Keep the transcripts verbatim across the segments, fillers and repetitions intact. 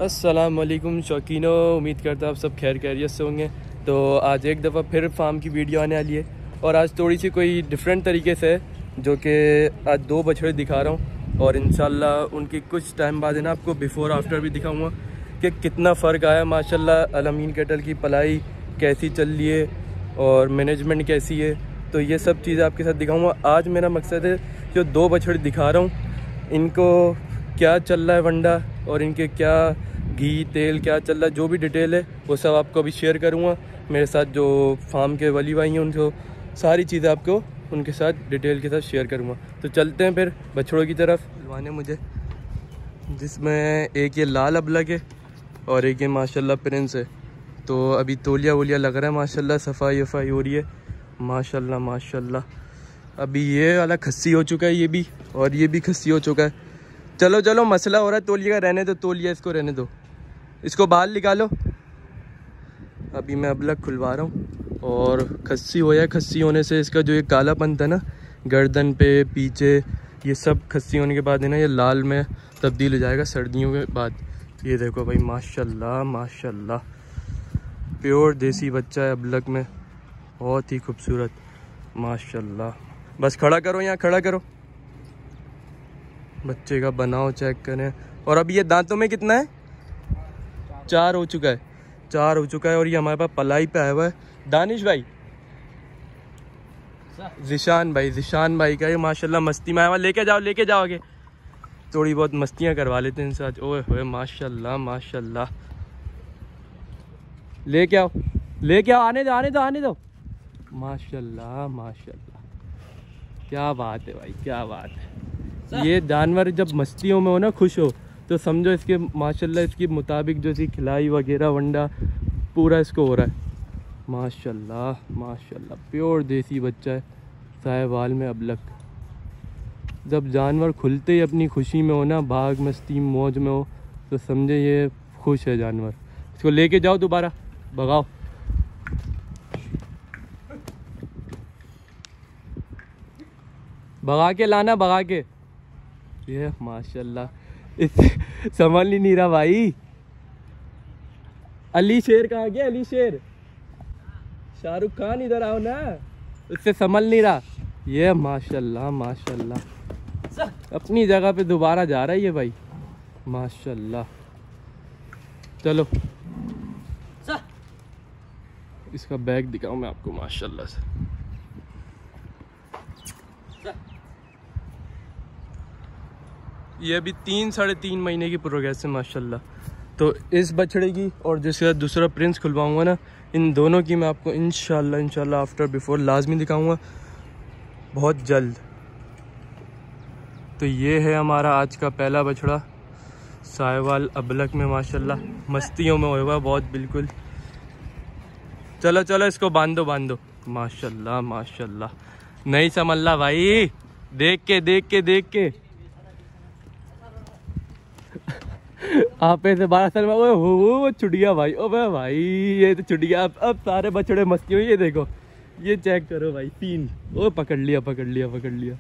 अस्सलाम वालेकुम शौकीनों, उम्मीद करता हूँ आप सब खैर खैरियत से होंगे। तो आज एक दफ़ा फिर फार्म की वीडियो आने वाली है और आज थोड़ी सी कोई डिफरेंट तरीके से जो कि आज दो बछड़े दिखा रहा हूँ और इंशाल्लाह उनकी कुछ टाइम बाद है ना आपको बिफ़ोर आफ्टर भी दिखाऊंगा कि कितना फ़र्क आया। माशाल्लाह अल-अमीन कैटल की पलाई कैसी चल रही है और मैनेजमेंट कैसी है, तो ये सब चीज़ें आपके साथ दिखाऊँगा। आज मेरा मकसद है जो दो बछड़े दिखा रहा हूँ इनको क्या चल रहा है वंडा और इनके क्या घी तेल क्या चल रहा है, जो भी डिटेल है वो सब आपको अभी शेयर करूँगा। मेरे साथ जो फार्म के वली भाई हैं उनको सारी चीज़ें आपको उनके साथ डिटेल के साथ शेयर करूँगा। तो चलते हैं फिर बछड़ों की तरफ। दिलवाने मुझे जिसमें एक ये लाल अबलग है और एक ये माशाल्लाह प्रिंस है। तो अभी तोलिया वोलिया लग रहा है माशाल्लाह, सफाई वफाई हो रही है माशाल्लाह माशाल्लाह। अभी ये वाला खस्सी हो चुका है ये भी और ये भी खस्सी हो चुका है। चलो चलो मसला हो रहा है तोलिया का, रहने दो तोलिया, इसको रहने दो, इसको बाहर निकालो। अभी मैं अबलग खुलवा रहा हूँ और खस्सी हो जाए, खस्सी होने से इसका जो ये कालापन था ना गर्दन पे पीछे, ये सब खस्सी होने के बाद है ना ये लाल में तब्दील हो जाएगा सर्दियों के बाद। ये देखो भाई माशाल्लाह माशाल्लाह प्योर देसी बच्चा है अबलग में, बहुत ही खूबसूरत माशाल्लाह। बस खड़ा करो, यहाँ खड़ा करो, बच्चे का बनाओ चेक करें। और अभी ये दांतों में कितना है? चार हो चुका है, चार हो चुका है और ये हमारे पास पलाई पे आया हुआ है। दानिश भाई, जिशान भाई, जिशान भाई का ये माशाल्लाह मस्ती में आया हुआ। लेके जाओ लेके जाओ आगे, थोड़ी बहुत मस्तियां करवा लेते हैं इनसे आज। ओए होए माशाल्लाह माशाल्लाह, लेके आओ लेके आओ, आने दो आने दो आने दो। माशाल्लाह माशाल्लाह, क्या बात है भाई, क्या बात है। ये जानवर जब मस्तियों में हो ना, खुश हो, तो समझो इसके माशाल्लाह इसके मुताबिक जो सी खिलाई वगैरह वंडा पूरा इसको हो रहा है माशाल्लाह माशाल्लाह। प्योर देसी बच्चा है साहिवाल में अबलग। जब जानवर खुलते ही अपनी खुशी में हो ना, भाग मस्ती मौज में हो, तो समझे ये खुश है जानवर। इसको लेके जाओ दोबारा, भगाओ। भगा के लाना, भगा के। ये माशाल्लाह इससे संभल ही नहीं रहा भाई। अली शेर कहाँ गया? अली शेर, शाहरुख खान इधर आओ ना, इससे संभल नहीं रहा। ये माशाल्लाह माशाल्लाह अपनी जगह पे दोबारा जा रहा है ये भाई माशाल्लाह। चलो इसका बैग दिखाऊं मैं आपको माशाल्लाह से। ये अभी तीन साढ़े तीन महीने की प्रोग्रेस है माशाल्लाह। तो इस बछड़े की और जिसका दूसरा प्रिंस खुलवाऊंगा ना, इन दोनों की मैं आपको इंशाल्लाह इंशाल्लाह आफ्टर बिफोर लाजमी दिखाऊंगा बहुत जल्द। तो ये है हमारा आज का पहला बछड़ा साहिवाल अबलग में माशाल्लाह, मस्तियों में हुआ बहुत बिल्कुल। चलो चलो इसको बांधो बांधो माशाल्लाह माशाल्लाह। नहीं संभलना भाई, देख के देख के देख के आप ऐसे बारह साल में वो वो छुटिया भाई। ओ भाई ये तो छुटिया, अब अब सारे बछड़े मस्ती हुई। ये देखो, ये चेक करो भाई, तीन। ओ पकड़ लिया पकड़ लिया पकड़ लिया।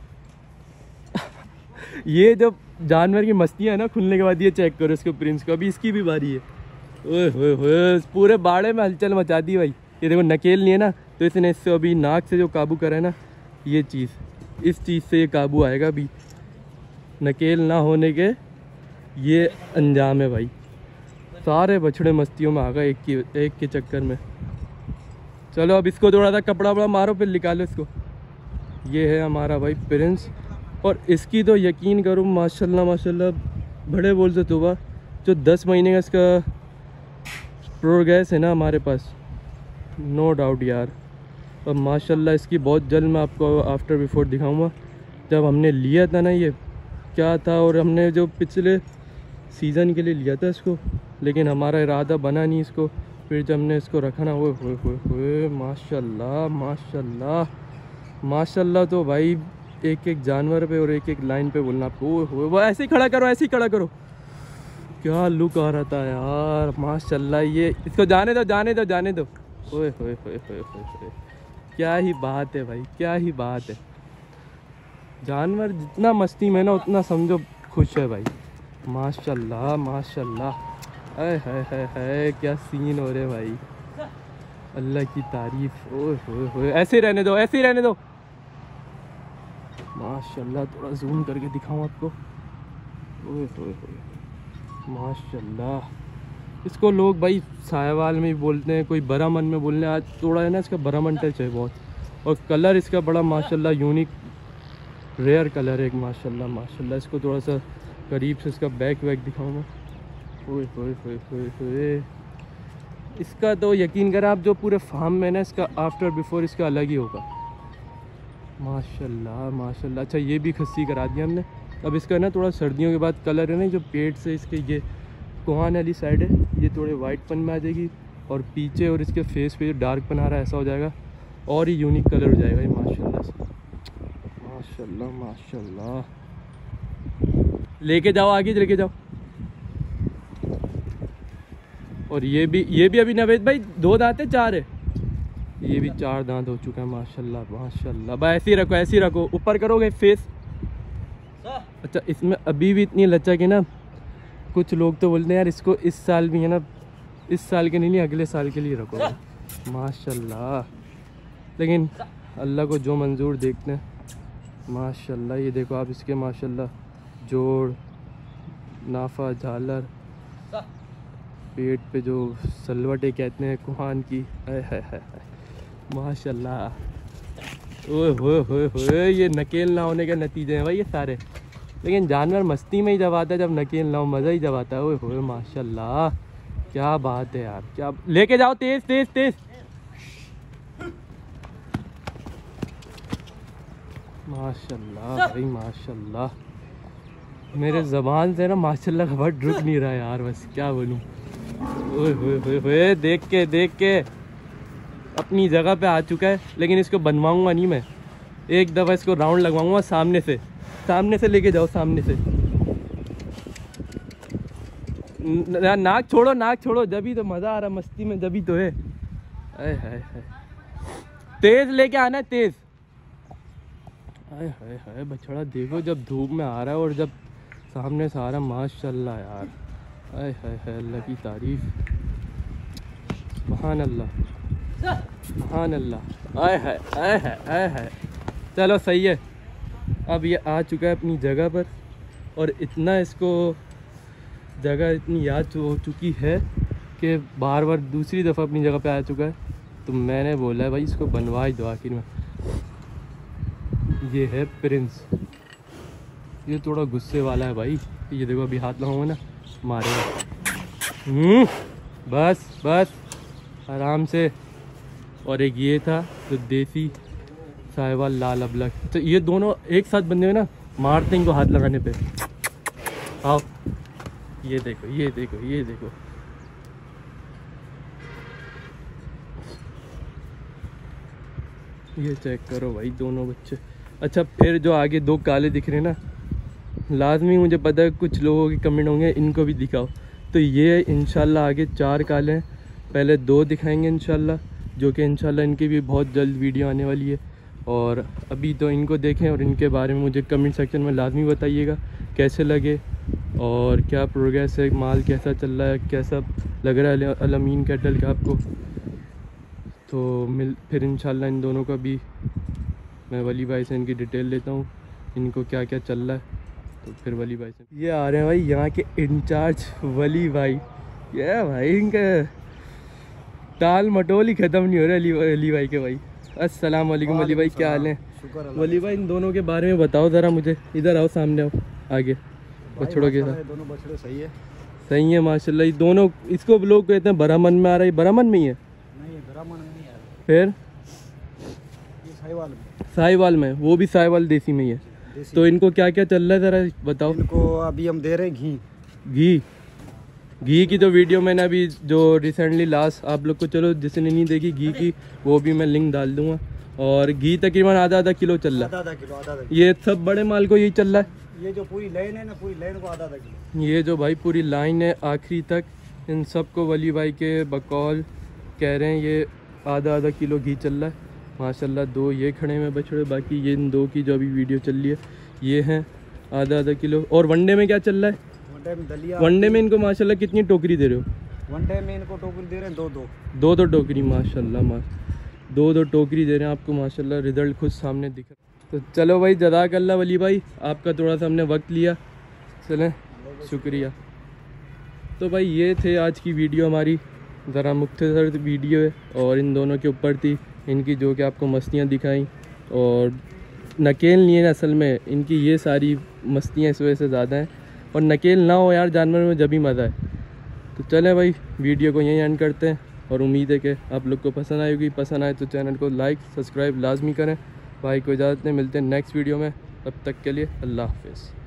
ये जो जानवर की मस्ती है ना खुलने के बाद, ये चेक करो इसको प्रिंस को, अभी इसकी भी बारी है। ओए होए होए पूरे बाड़े में हलचल मचा दी भाई। ये देखो नकेल नहीं है ना, तो इसने इससे अभी नाक से जो काबू करा है ना, ये चीज़, इस चीज़ से ये काबू आएगा। अभी नकेल ना होने के ये अंजाम है भाई। सारे बछड़े मस्तियों में आ गए एक की एक के चक्कर में। चलो अब इसको थोड़ा सा कपड़ा वपड़ा मारो, फिर निकालो इसको। ये है हमारा भाई प्रिंस और इसकी तो यकीन करो माशाल्लाह माशाल्लाह बड़े बोल से तो वह जो दस महीने का इसका प्रोग्रेस है ना हमारे पास, नो डाउट यार। और माशाल्लाह इसकी बहुत जल्द मैं आपको आफ्टर बिफोर दिखाऊंगा। जब हमने लिया था ना ये क्या था, और हमने जो पिछले सीज़न के लिए लिया था इसको, लेकिन हमारा इरादा बना नहीं इसको। फिर जब हमने इसको रखा ना, वो हुए हुए हुए माशाल्लाह माशाल्लाह माशाल्लाह। तो भाई एक एक जानवर पे और एक एक लाइन पे बोलना आपको। वो हुए वो ऐसे ही खड़ा करो, ऐसे ही खड़ा करो, क्या लुक आ रहा था यार माशाल्लाह। ये इसको जाने दो जाने दो जाने दो। ओए होए होए होए होए, क्या ही बात है भाई, क्या ही बात है। जानवर जितना मस्ती में ना उतना समझो खुश है भाई। माशाल्लाह माशाल्लाह। हाय हाय हाय हाय, क्या सीन हो रहे भाई, अल्लाह की तारीफ। ओए होए होए, ऐसे ही रहने दो, ऐसे ही रहने दो माशाल्लाह। थोड़ा जूम करके दिखाऊं आपको। ओए होए होए माशाल्लाह। इसको लोग भाई साहिवाल में भी बोलते हैं, कोई बरामन में बोलने, आज थोड़ा है ना इसका बरामन टच है बहुत। और कलर इसका बड़ा माशाल्लाह यूनिक रेयर कलर है माशाल्लाह माशाल्लाह। इसको थोड़ा सा करीब से इसका बैक वैक दिखाऊँ मैं। ओए होए होए होए होए, इसका तो यकीन करें आप, जो पूरे फार्म में ना इसका आफ्टर बिफोर इसका अलग ही होगा माशाल्लाह माशाल्लाह। अच्छा ये भी खस्सी करा दिया हमने। अब इसका ना थोड़ा सर्दियों के बाद कलर है ना, जो पेट से इसके ये कोहान वाली साइड है, ये थोड़े वाइटपन में आ जाएगी, और पीछे और इसके फेस पे जो डार्क पन आ रहा है ऐसा हो जाएगा, और ही यूनिक कलर हो जाएगा ये माशाल्लाह से। माशाल्लाह माशाल्लाह। लेके जाओ आगे, लेके जाओ। और ये भी ये भी अभी नवेद भाई दो दांत है, चार है, ये भी चार दांत हो चुका है माशाल्लाह माशाल्लाह। भाई ऐसे ही रखो, ऐसे ही रखो, ऊपर करोगे फेस। अच्छा इसमें अभी भी इतनी लचक है ना, कुछ लोग तो बोलते हैं यार इसको इस साल भी है ना, इस साल के नहीं, नहीं अगले साल के लिए रखो माशाल्लाह। लेकिन अल्लाह को जो मंजूर देखते हैं माशाल्लाह। ये देखो आप इसके माशाल्लाह जोड़, नाफा, झालर, पेट पे जो सलवटे कहते हैं कुहान की, है है है माशाल्लाह। ओए होए होए होए, ये नकेल ना होने के नतीजे हैं भाई ये सारे। लेकिन जानवर मस्ती में ही जब आता है, जब नकेल ना हो मज़ा ही जब आता है। ओए होए माशाल्लाह, क्या बात है यार, क्या। लेके जाओ तेज तेज तेज। माशाल्लाह भाई माशाल्लाह। मेरे ज़बान से ना माशाल्लाह का वर्ड रुक नहीं रहा यार, बस क्या बोलूँ। ओए होए होए होए, देख के देख के अपनी जगह पे आ चुका है। लेकिन इसको बनवाऊंगा नहीं मैं, एक दफ़ा इसको राउंड लगवाऊंगा सामने से, सामने से लेके जाओ, सामने से। ना, नाक छोड़ो, नाक छोड़ो, जब ही तो मज़ा आ रहा मस्ती में, जब ही तो है। हाय हाय हाय, तेज लेके आना, तेज। हाय हाय हाय बछड़ा देखो, जब धूप में आ रहा है और जब सामने से आ रहा, माशाल्लाह यार। हाय हाय हाय, अल्लाह की तारीफ, सुभान अल्लाह सुभान अल्लाह। हाय हाय हाय हाय हाय हाय। चलो सही है, अब ये आ चुका है अपनी जगह पर, और इतना इसको जगह इतनी याद हो चुकी है कि बार बार दूसरी दफ़ा अपनी जगह पे आ चुका है। तो मैंने बोला है भाई इसको बनवा ही दो आखिर में। ये है प्रिंस, ये थोड़ा गुस्से वाला है भाई। ये देखो अभी हाथ लगाऊंगा ना मारेगा। बस बस आराम से। और एक ये था जो देसी साहिवाल लाल अबलग, तो ये दोनों एक साथ बंदे हुए ना, मारते इनको हाथ लगाने पे। आओ ये देखो ये देखो ये देखो, ये चेक करो भाई दोनों बच्चे। अच्छा फिर जो आगे दो काले दिख रहे हैं ना, लाजमी मुझे पता है कुछ लोगों के कमेंट होंगे इनको भी दिखाओ, तो ये इंशाल्लाह आगे चार काले हैं, पहले दो दिखाएंगे इंशाल्लाह, जो कि इंशाल्लाह इनकी भी बहुत जल्द वीडियो आने वाली है। और अभी तो इनको देखें, और इनके बारे में मुझे कमेंट सेक्शन में लाजमी बताइएगा कैसे लगे और क्या प्रोग्रेस है, माल कैसा चल रहा है, कैसा लग रहा है अल-अमीन कैटल का आपको। तो मिल फिर इंशाल्लाह इन दोनों का भी मैं वली भाई से इनकी डिटेल लेता हूँ, इनको क्या क्या चल रहा है। तो फिर वली भाई से ये आ रहे हैं भाई यहाँ के इंचार्ज वली भाई। ये भाई इनका टाल मटोल ही ख़त्म नहीं हो रहा अली, अली भाई के भाई। अस्सलाम वालेकुम वली भाई, क्या हाल है? वली भाई इन दोनों के बारे में बताओ ज़रा मुझे, इधर आओ सामने आओ आगे। बछड़ों के साथ दोनों बछड़े सही है, सही है माशाल्लाह। ये दोनों, इसको लोग कहते हैं बरामन में आ रहा है, बरामन में ही है? नहीं बरामन में नहीं आ रहा, फिर ये साहिवाल में, साहिवाल में, वो भी साहिवाल देसी में ही है। तो इनको क्या क्या चल रहा है ज़रा बताओ। इनको अभी हम दे रहे हैं घी। घी घी की तो वीडियो मैंने अभी जो रिसेंटली लास्ट आप लोग को, चलो जिसने नहीं देखी घी की, वो भी मैं लिंक डाल दूंगा। और घी तकरीबन आधा आधा किलो चल रहा है, आधा आधा किलो आधा आधा। ये सब बड़े माल को यही चल रहा है। ये जो पूरी लाइन है ना, पूरी लाइन को आधा आधा किलो। ये जो भाई पूरी लाइन है आखिरी तक, इन सब को वली भाई के बकौल कह रहे हैं ये आधा आधा किलो घी चल रहा है माशाल्लाह। दो ये खड़े में बछड़े, बाकी ये इन दो की जो अभी वीडियो चल रही है ये हैं आधा आधा किलो। और वनडे में क्या चल रहा है? वनडे में दलिया। वनडे में इनको माशाल्लाह कितनी टोकरी दे रहे हो? वनडे में इनको टोकरी दे रहे हैं दो दो दो दो टोकरी माशाल्लाह माश दो दो टोकरी दे रहे हैं आपको माशाल्लाह, रिजल्ट खुद सामने दिख रहा है। तो चलो भाई, जज़ाकल्लाह वली भाई, आपका थोड़ा सा हमने वक्त लिया, चलें शुक्रिया। तो भाई ये थे आज की वीडियो हमारी, ज़रा मुख्तसर वीडियो है और इन दोनों के ऊपर थी इनकी जो कि आपको मस्तियाँ दिखाई, और नकेल नहीं है असल में इनकी, ये सारी मस्तियाँ इस वजह से ज़्यादा हैं, और नकेल ना हो यार जानवर में जब ही मज़ा है। तो चलें भाई, वीडियो को यहीं एंड करते हैं, और उम्मीद है कि आप लोग को पसंद आएगी। पसंद आए तो चैनल को लाइक सब्सक्राइब लाजमी करें। भाई को इजाज़त नहीं, मिलते हैं नेक्स्ट वीडियो में, तब तक के लिए अल्लाह हाफ़िज़।